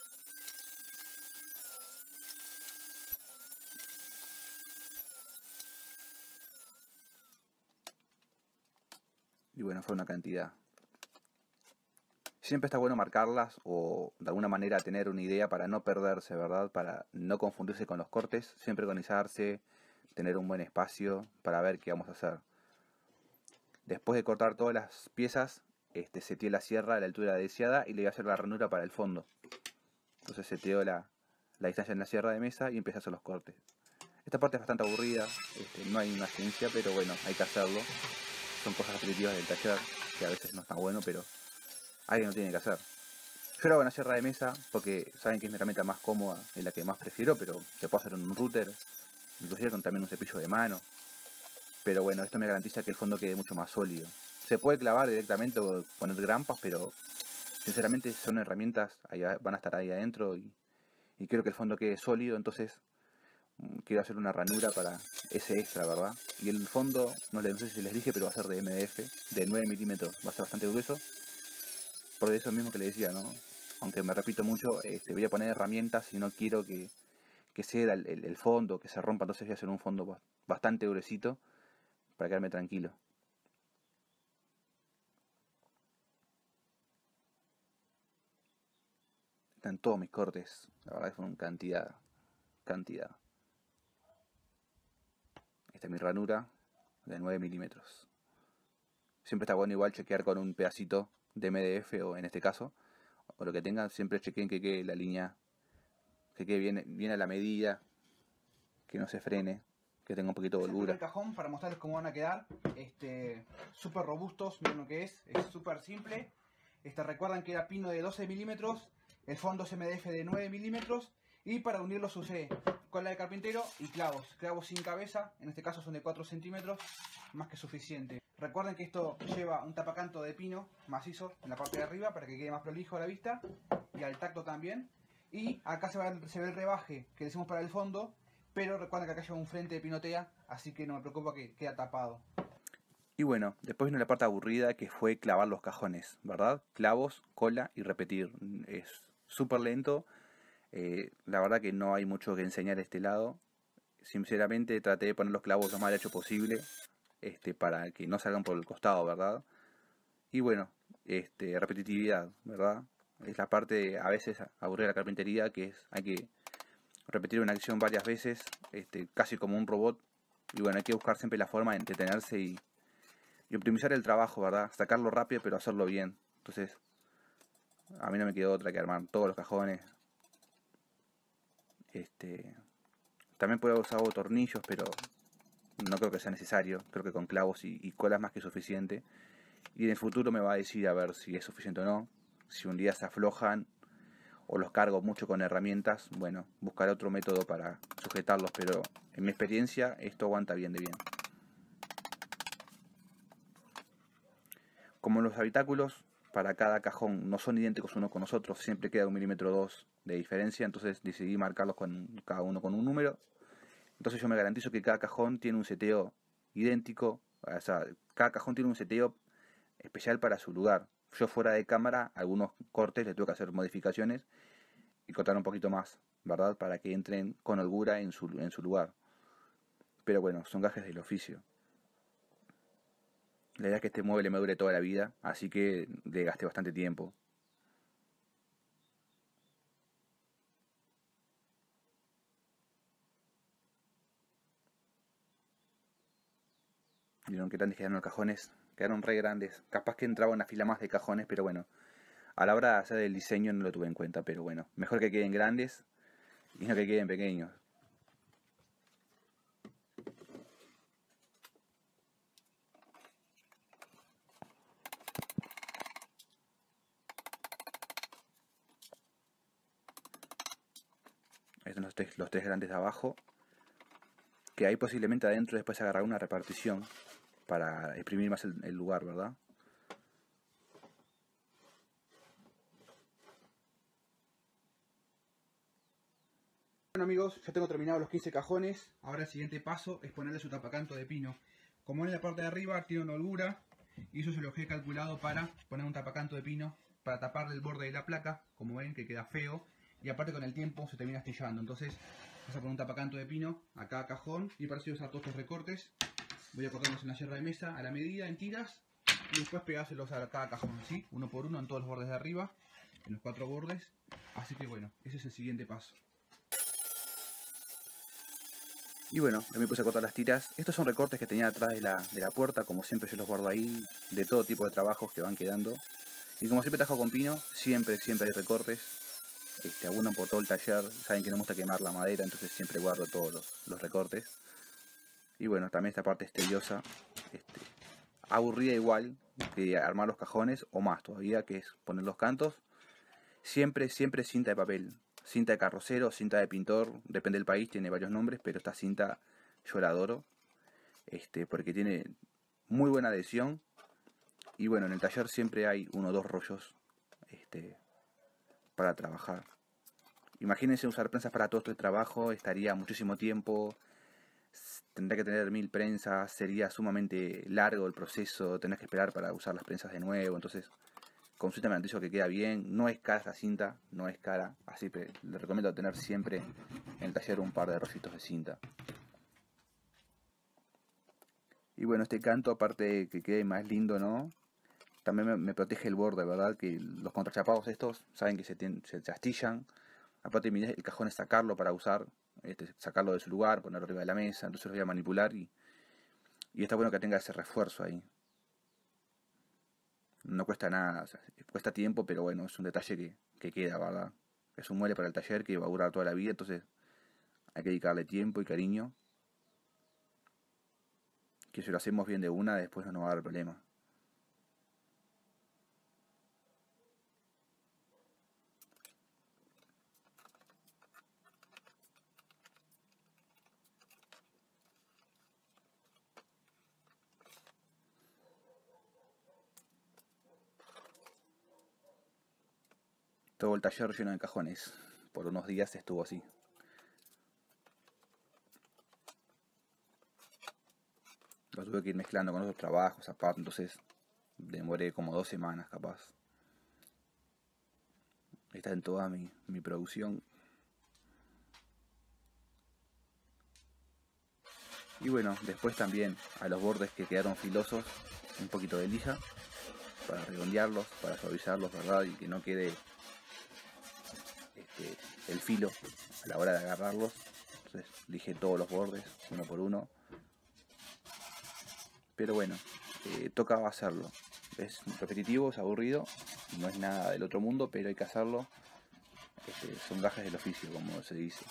Y bueno, fue una cantidad. Siempre está bueno marcarlas o de alguna manera tener una idea para no perderse, ¿verdad? Para no confundirse con los cortes, siempre organizarse, tener un buen espacio para ver qué vamos a hacer. Después de cortar todas las piezas, seteé la sierra a la altura deseada y le voy a hacer la ranura para el fondo. Entonces seteo la distancia en la sierra de mesa y empiezo a hacer los cortes. Esta parte es bastante aburrida, no hay una ciencia, pero bueno, hay que hacerlo. Son cosas repetitivas del taller, que a veces no está bueno, pero alguien lo tiene que hacer. Yo lo hago en la sierra de mesa porque saben que es mi herramienta más cómoda, es la que más prefiero, pero se puede hacer en un router, inclusive con también un cepillo de mano. Pero bueno, esto me garantiza que el fondo quede mucho más sólido. Se puede clavar directamente o poner grampas, pero sinceramente son herramientas, van a estar ahí adentro y quiero que el fondo quede sólido, entonces quiero hacer una ranura para ese extra, ¿verdad? Y el fondo, no sé si les dije, pero va a ser de MDF, de 9 milímetros, va a ser bastante grueso. Por eso mismo que le decía, ¿no? Aunque me repito mucho, voy a poner herramientas y no quiero que ceda el fondo, que se rompa, entonces voy a hacer un fondo bastante gruesito para quedarme tranquilo. Están todos mis cortes, la verdad que son cantidad. Esta es mi ranura de 9 milímetros. Siempre está bueno igual chequear con un pedacito de MDF o en este caso, o lo que tengan, siempre chequen que quede la línea, que quede bien a la medida, que no se frene, que tenga un poquito de holgura. El cajón para mostrarles cómo van a quedar, súper robustos, miren lo que es súper simple. Recuerdan que era pino de 12 milímetros, el fondo es MDF de 9 milímetros y para unirlos usé cola de carpintero y clavos sin cabeza, en este caso son de 4 centímetros, más que suficiente. Recuerden que esto lleva un tapacanto de pino macizo en la parte de arriba para que quede más prolijo a la vista y al tacto también. Y acá se ve el rebaje que le hicimos para el fondo, pero recuerden que acá lleva un frente de pinotea, así que no me preocupa que queda tapado. Y bueno, después vino la parte aburrida que fue clavar los cajones, ¿verdad? Clavos, cola y repetir. Es súper lento. La verdad que no hay mucho que enseñar a este lado. Sinceramente traté de poner los clavos lo más hecho posible, para que no salgan por el costado, ¿verdad? Y bueno, repetitividad, ¿verdad? Es la parte a veces aburrida de la carpintería, que hay que repetir una acción varias veces, casi como un robot. Y bueno, hay que buscar siempre la forma de entretenerse y optimizar el trabajo, ¿verdad? Sacarlo rápido pero hacerlo bien. Entonces, a mí no me quedó otra que armar todos los cajones. También puedo usar tornillos, pero no creo que sea necesario. Creo que con clavos y cola es más que suficiente. Y en el futuro me va a decir a ver si es suficiente o no. Si un día se aflojan o los cargo mucho con herramientas, bueno, buscaré otro método para sujetarlos, pero en mi experiencia esto aguanta bien de bien. Como los habitáculos para cada cajón no son idénticos uno con los otros, siempre queda 1,2 milímetros de diferencia, entonces decidí marcarlos con cada uno con un número. Entonces yo me garantizo que cada cajón tiene un seteo idéntico, o sea, cada cajón tiene un seteo especial para su lugar. Yo fuera de cámara, algunos cortes les tengo que hacer modificaciones y cortar un poquito más, ¿verdad? Para que entren con holgura en su lugar. Pero bueno, son gajes del oficio. La idea es que este mueble me dure toda la vida, así que le gasté bastante tiempo. Vieron qué grandes quedaron los cajones, quedaron re grandes. Capaz que entraba una fila más de cajones, pero bueno, a la hora de hacer el diseño no lo tuve en cuenta, pero bueno, mejor que queden grandes y no que queden pequeños. Estos son los tres grandes de abajo, que ahí posiblemente adentro después agarrar una repartición para exprimir más el lugar, ¿verdad? Bueno amigos, ya tengo terminado los 15 cajones. Ahora el siguiente paso es ponerle su tapacanto de pino. Como en la parte de arriba tiene una holgura, y eso se lo he calculado para poner un tapacanto de pino para taparle el borde de la placa, como ven que queda feo, y aparte con el tiempo se termina astillando. Entonces vas a poner un tapacanto de pino a cada cajón y para eso voy a usar todos estos recortes. Voy a cortarlos en la sierra de mesa a la medida, en tiras, y después pegárselos a cada cajón, ¿sí? Uno por uno en todos los bordes de arriba, en los 4 bordes. Así que bueno, ese es el siguiente paso. Y bueno, me puse a cortar las tiras. Estos son recortes que tenía atrás de la puerta, como siempre yo los guardo ahí, de todo tipo de trabajos que van quedando. Y como siempre trabajo con pino, siempre hay recortes. Abundan por todo el taller, saben que no me gusta quemar la madera, entonces siempre guardo todos los recortes. Y bueno, también esta parte es tediosa, aburrida igual que armar los cajones, o más todavía, que es poner los cantos. Siempre cinta de papel. Cinta de carrocero, cinta de pintor, depende del país, tiene varios nombres, pero esta cinta yo la adoro, porque tiene muy buena adhesión. Y bueno, en el taller siempre hay 1 o 2 rollos para trabajar. Imagínense usar prensas para todo este trabajo, estaría muchísimo tiempo, tendría que tener 1000 prensas, sería sumamente largo el proceso, tenés que esperar para usar las prensas de nuevo, entonces con cinta me garantizo que queda bien. No es cara esta cinta, no es cara, así que les recomiendo tener siempre en el taller un par de rollitos de cinta. Y bueno, este canto, aparte de que quede más lindo, ¿no? También me protege el borde, ¿verdad? Que los contrachapados estos saben que se astillan. Aparte mi idea, el cajón es sacarlo para usar, sacarlo de su lugar, ponerlo arriba de la mesa, entonces lo voy a manipular y está bueno que tenga ese refuerzo ahí. No cuesta nada, o sea, cuesta tiempo, pero bueno, es un detalle que queda, ¿verdad? Es un mueble para el taller que va a durar toda la vida, entonces hay que dedicarle tiempo y cariño. Que si lo hacemos bien de una, después no nos va a dar problema. Todo el taller lleno de cajones. Por unos días estuvo así. Lo tuve que ir mezclando con otros trabajos aparte, entonces demoré como 2 semanas capaz. Está en toda mi producción. Y bueno, después también a los bordes que quedaron filosos, un poquito de lija para redondearlos, para suavizarlos, ¿verdad? Y que no quede el filo a la hora de agarrarlos. Entonces lijé todos los bordes uno por uno. Pero bueno, toca hacerlo. Es repetitivo, es aburrido, no es nada del otro mundo, pero hay que hacerlo. Son gajes del oficio, como se dice.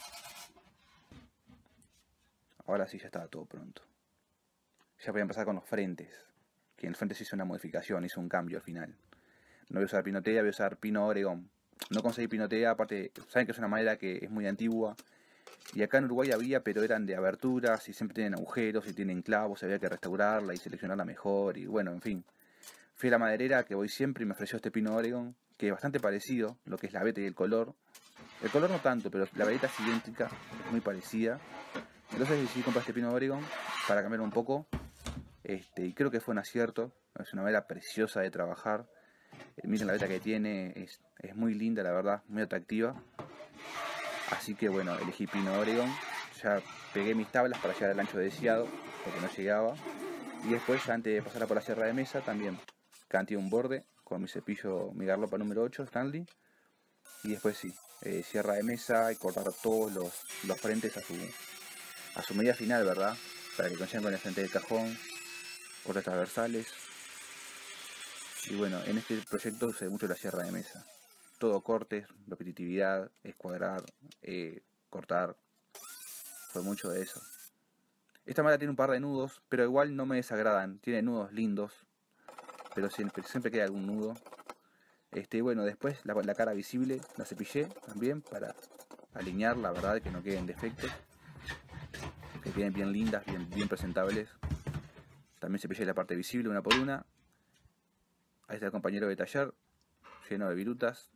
Ahora sí ya estaba todo pronto. Ya voy a empezar con los frentes. Que en el frente se hizo una modificación, hizo un cambio al final. No voy a usar pinotea, voy a usar pino Oregon. No conseguí pinotea, aparte, saben que es una madera que es muy antigua. Y acá en Uruguay había, pero eran de aberturas y siempre tienen agujeros y tienen clavos, había que restaurarla y seleccionarla mejor. Y bueno, en fin. Fui a la maderera que voy siempre y me ofreció este pino Oregon, que es bastante parecido, lo que es la veta y el color. El color no tanto, pero la vareta es idéntica, es muy parecida. Entonces decidí comprar este pino Oregon para cambiar un poco. Y creo que fue un acierto. Es una madera preciosa de trabajar. Miren la veta que tiene, es muy linda, la verdad, muy atractiva. Así que bueno, elegí pino Oregon. Ya pegué mis tablas para llegar al ancho deseado, porque no llegaba. Y después, antes de pasar por la sierra de mesa, también canté un borde con mi cepillo, mi garlopa número 8, Stanley. Y después sí, sierra de mesa y cortar todos los frentes a su medida final, ¿verdad? Para que coincidan con el frente del cajón, cortes transversales. Y bueno, en este proyecto usé mucho la sierra de mesa. Todo cortes, repetitividad, escuadrar, cortar. Fue mucho de eso. Esta madera tiene un par de nudos, pero igual no me desagradan. Tiene nudos lindos, pero siempre queda algún nudo. Bueno, después la cara visible la cepillé también para alinear, la verdad, que no queden defectos. Que queden bien lindas, bien presentables. También cepillé la parte visible una por una. Ahí está el compañero de taller, lleno de virutas.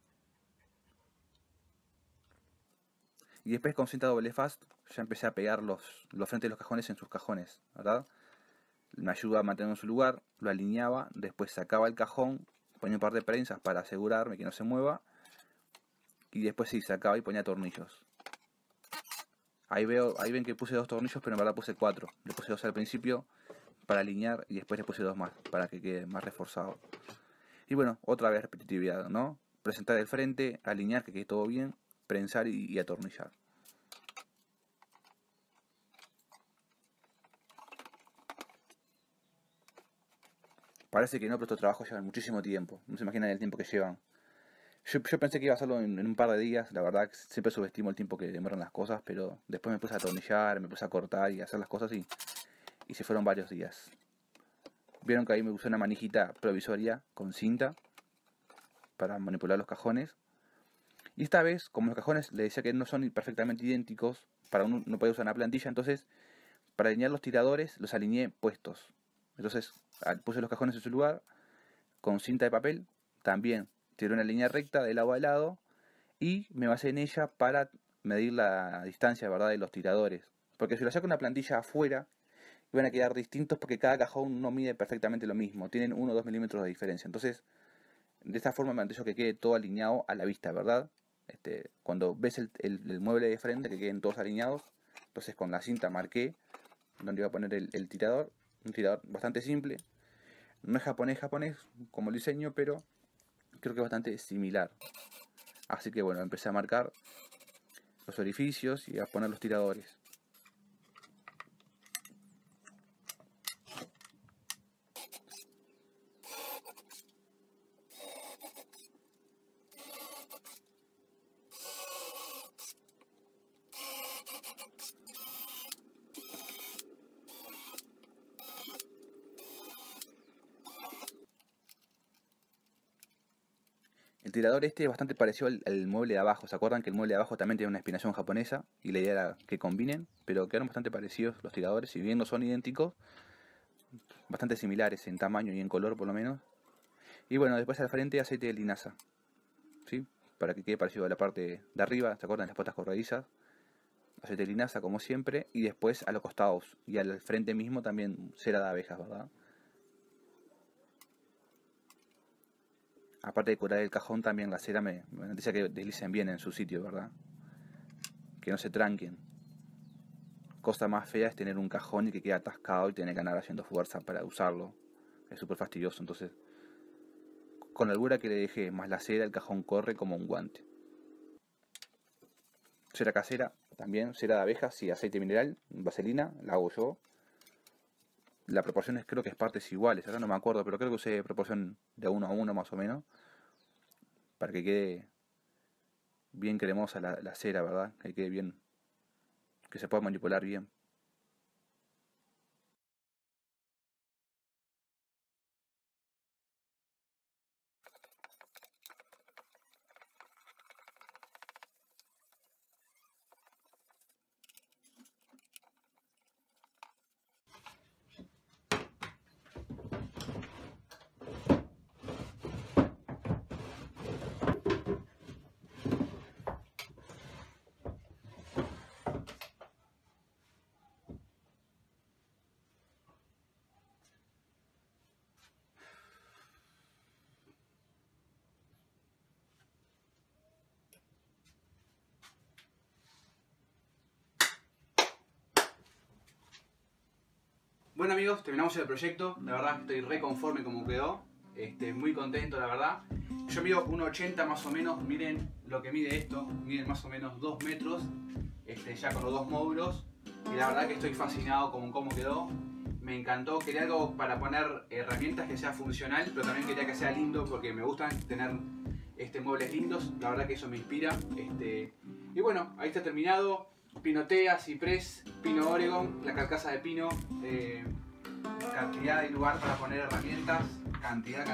Y después con cinta doble fast ya empecé a pegar los frentes de los cajones en sus cajones, ¿verdad? Me ayuda a mantenerlo en su lugar, lo alineaba, después sacaba el cajón, ponía un par de prensas para asegurarme que no se mueva. Y después sí, sacaba y ponía tornillos. Ahí ven que puse 2 tornillos, pero en verdad puse 4. Le puse 2 al principio para alinear y después le puse 2 más para que quede más reforzado. Y bueno, otra vez repetitividad, ¿no? Presentar el frente, alinear que quede todo bien, prensar y atornillar. Parece que no, pero estos trabajos llevan muchísimo tiempo. No se imaginan el tiempo que llevan. Yo pensé que iba a hacerlo en un par de días. La verdad que siempre subestimo el tiempo que demoran las cosas, pero después me puse a atornillar, me puse a cortar y a hacer las cosas y se fueron varios días. Vieron que ahí me usé una manijita provisoria con cinta para manipular los cajones. Y esta vez, como los cajones le decía que no son perfectamente idénticos, para uno no puede usar una plantilla, entonces para alinear los tiradores los alineé puestos. Entonces puse los cajones en su lugar con cinta de papel, también tiré una línea recta de lado a lado y me basé en ella para medir la distancia, ¿verdad?, de los tiradores. Porque si lo saco una plantilla afuera, iban a quedar distintos porque cada cajón no mide perfectamente lo mismo, tienen 1 o 2 milímetros de diferencia. Entonces, de esta forma me mantengo que quede todo alineado a la vista, ¿verdad? Cuando ves el mueble de frente, que queden todos alineados. Entonces con la cinta marqué donde iba a poner el tirador. Un tirador bastante simple. No es japonés como el diseño, pero creo que es bastante similar. Así que bueno, empecé a marcar los orificios y a poner los tiradores. El tirador es bastante parecido al mueble de abajo. ¿Se acuerdan que el mueble de abajo también tiene una inspiración japonesa? Y la idea era que combinen, pero quedaron bastante parecidos los tiradores. Si bien no son idénticos, bastante similares en tamaño y en color por lo menos. Y bueno, después al frente aceite de linaza, ¿sí? Para que quede parecido a la parte de arriba. ¿Se acuerdan? Las patas corredizas. Aceite de linaza como siempre. Y después a los costados y al frente mismo también cera de abejas, ¿verdad? Aparte de curar el cajón, también la cera me garantiza que deslicen bien en su sitio, ¿verdad? Que no se tranquen. Cosa más fea es tener un cajón y que quede atascado y tener que andar haciendo fuerza para usarlo. Es súper fastidioso. Entonces, con la holgura que le dejé más la cera, el cajón corre como un guante. Cera casera, también cera de abejas y aceite mineral, vaselina, la hago yo. La proporción creo que es partes iguales, ahora no me acuerdo, pero creo que usé proporción de 1 a 1 más o menos. Para que quede bien cremosa la cera, ¿verdad? Que quede bien, que se pueda manipular bien. Bueno amigos, terminamos el proyecto, la verdad estoy re conforme como quedó, muy contento la verdad. Yo mido 1,80 más o menos, miren lo que mide esto, miden más o menos 2 metros, ya con los dos módulos, y la verdad que estoy fascinado con cómo quedó. Me encantó, quería algo para poner herramientas que sea funcional, pero también quería que sea lindo porque me gustan tener muebles lindos, la verdad que eso me inspira. Y bueno, ahí está terminado. Pinotea, ciprés, pino Oregon, la carcasa de pino, cantidad de lugar para poner herramientas, cantidad,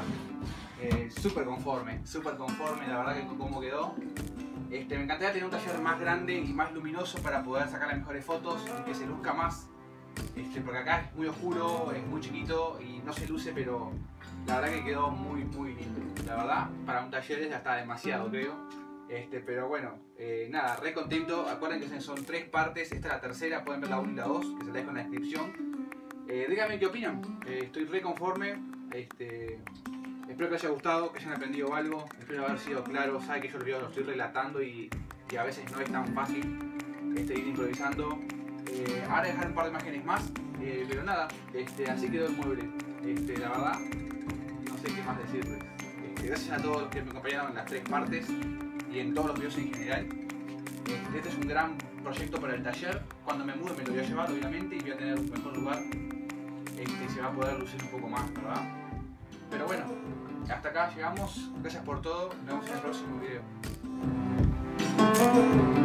súper conforme, la verdad que cómo quedó. Me encantaría tener un taller más grande y más luminoso para poder sacar las mejores fotos y que se luzca más, porque acá es muy oscuro, es muy chiquito y no se luce, pero la verdad que quedó muy lindo. La verdad, para un taller ya está demasiado, creo. Pero bueno, nada, re contento. Acuérdense que son 3 partes, esta es la tercera, pueden ver la 1 y la 2, que se la dejo en la descripción. Díganme qué opinan, estoy re conforme. Espero que les haya gustado, que hayan aprendido algo, espero haber sido claro. Saben que yo lo estoy relatando y a veces no es tan fácil ir improvisando. Ahora dejar un par de imágenes más, pero nada, así quedó el mueble. La verdad, no sé qué más decirles. Gracias a todos los que me acompañaron en las 3 partes y en todos los videos en general. Este es un gran proyecto para el taller. Cuando me mude me lo voy a llevar obviamente y voy a tener un mejor lugar. Se va a poder lucir un poco más, ¿verdad? Pero bueno, hasta acá llegamos. Gracias por todo. Nos vemos en el próximo video.